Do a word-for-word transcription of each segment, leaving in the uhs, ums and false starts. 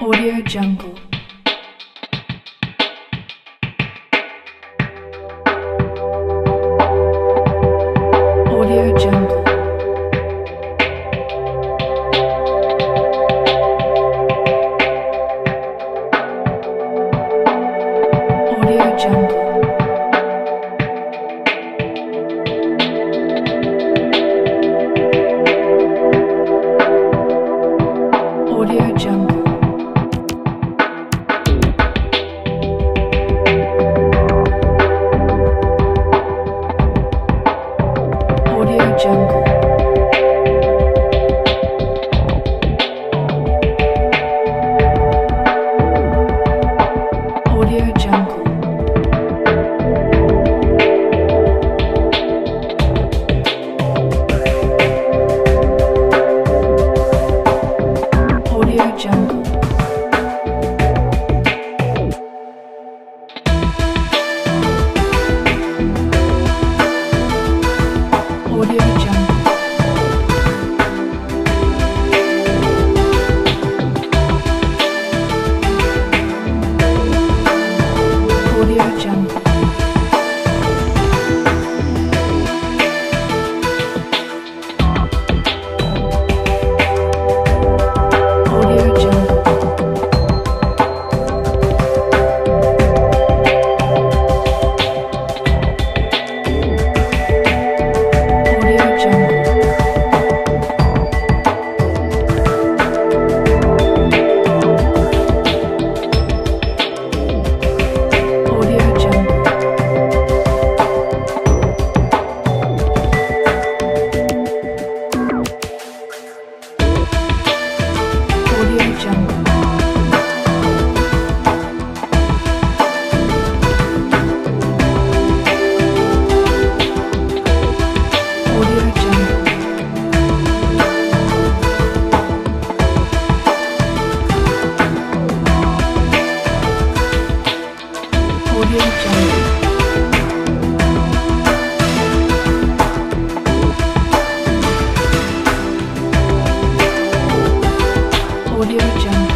Audio Jungle. Audio Jungle. Audio Jungle. Audio Jungle. Audio Jungle. Audio Jungle. Audio Jungle. Audio Jungle. Audio Jungle. Audio Jungle. Audio Jungle. Audio Jungle. Audio Jungle. Audio Jungle. Audio Jungle. Audio Jungle.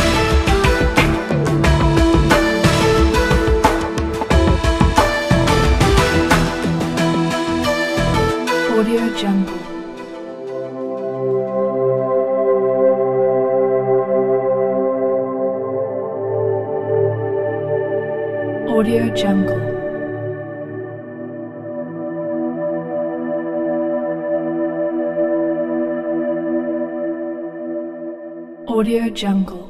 Audio Jungle. Audio Jungle. Audio Jungle.